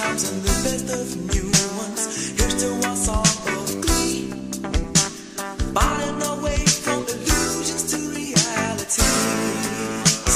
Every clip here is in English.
times and the best of new ones. Here's to our song of glee, buying our way from illusions to realities,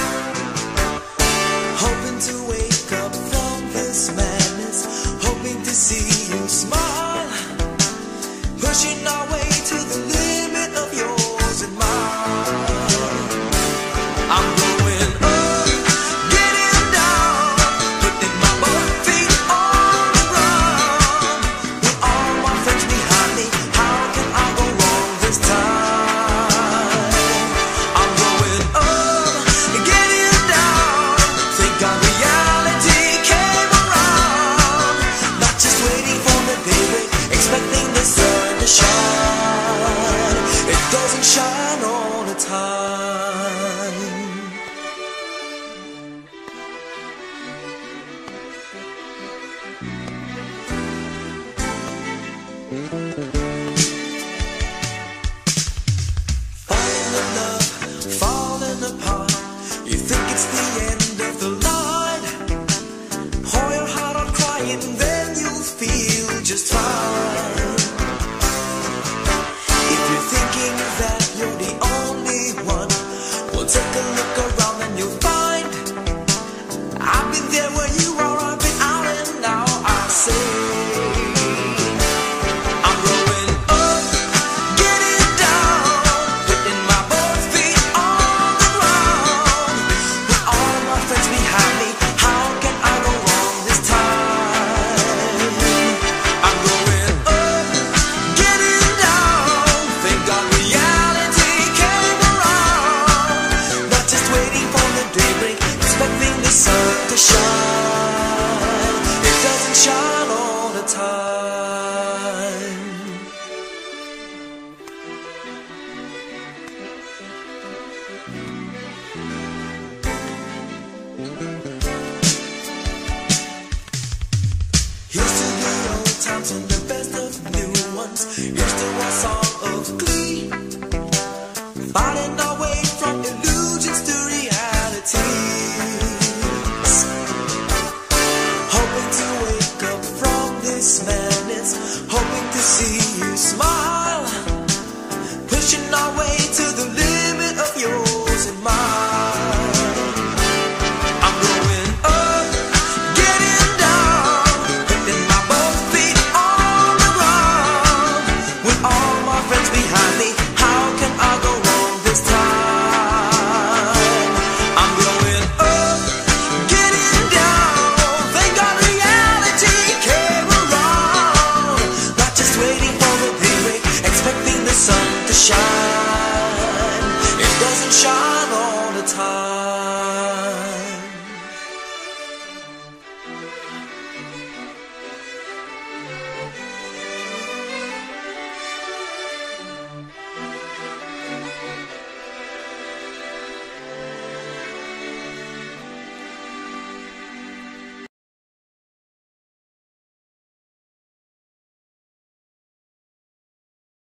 hoping to wake up from this madness, hoping to see you smile, pushing our way to the limit of yours and mine. I'm going up, getting down, putting my both feet on the ground. With all my friends behind me, how can I go wrong this time? I'm going up, getting down, thank God reality came around. Not just waiting for the daybreak, expecting the sun to shine. It doesn't shine all the time. Falling in love, falling apart. You think it's the end of the line. Pour your heart out crying, then you'll feel just fine. If you're thinking that you're the only one, well, take a look around and you'll find I've been there where you are, I've been out and now I say I'm going up, getting down, putting my both feet on the ground. With all my friends behind me, how can I go wrong this time? I'm going up, getting down, thank God reality came around. Not just waiting for the daybreak, expecting the sun to shine. It doesn't shine all the time. Here's to the old times and the best of new ones. Here's to our song of glee, fighting our way from illusions to realities, hoping to wake up from this madness, hoping to see you smile, pushing our way to the limit of yours and mine. I'm going up, getting down, putting my both feet on the ground. With all my friends behind me, how can I go wrong this time? I'm going up, getting down, thank God reality came around. Not just waiting for the daybreak, expecting the sun to shine. It doesn't shine all the time.